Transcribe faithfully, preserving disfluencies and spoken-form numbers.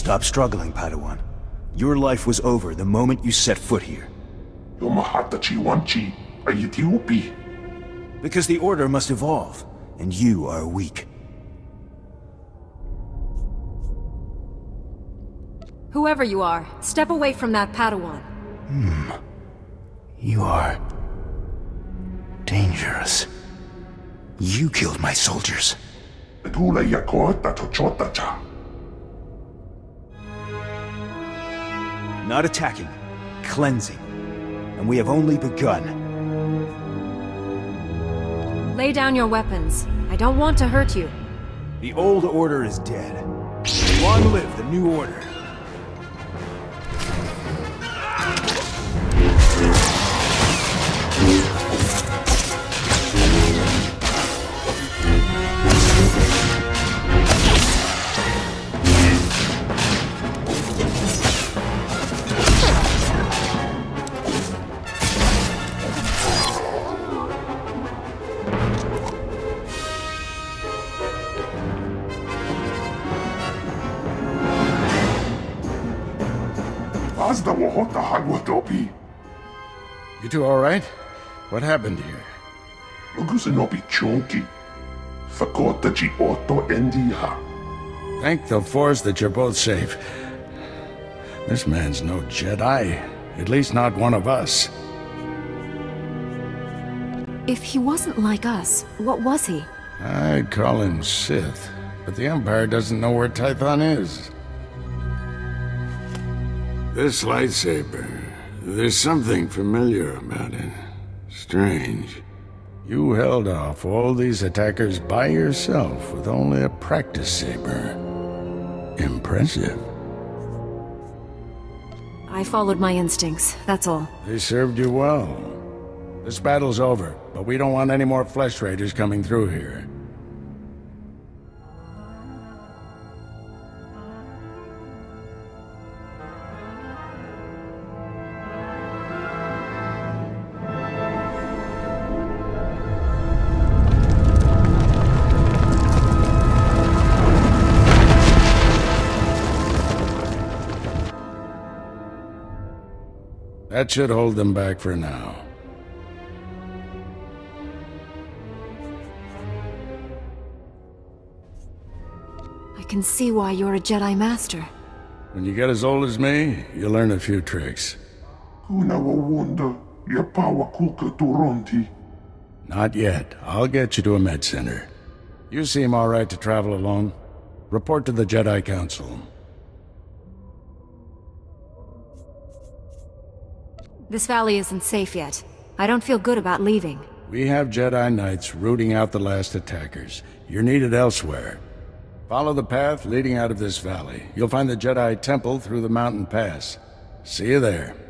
Stop struggling, Padawan. Your life was over the moment you set foot here. Because the Order must evolve, and you are weak. Whoever you are, step away from that Padawan. Hmm. You are... dangerous. You killed my soldiers. Not attacking, cleansing. And we have only begun. Lay down your weapons. I don't want to hurt you. The old order is dead. Long live the new order. You two all right? What happened here? Thank the Force that you're both safe. This man's no Jedi. At least not one of us. If he wasn't like us, what was he? I'd call him Sith, but the Empire doesn't know where Tython is. This lightsaber, there's something familiar about it. Strange. You held off all these attackers by yourself with only a practice saber. Impressive. I followed my instincts, that's all. They served you well. This battle's over, but we don't want any more flesh raiders coming through here. That should hold them back for now. I can see why you're a Jedi Master. When you get as old as me, you learn a few tricks. Not yet. I'll get you to a med center. You seem all right to travel alone. Report to the Jedi Council. This valley isn't safe yet. I don't feel good about leaving. We have Jedi Knights rooting out the last attackers. You're needed elsewhere. Follow the path leading out of this valley. You'll find the Jedi Temple through the mountain pass. See you there.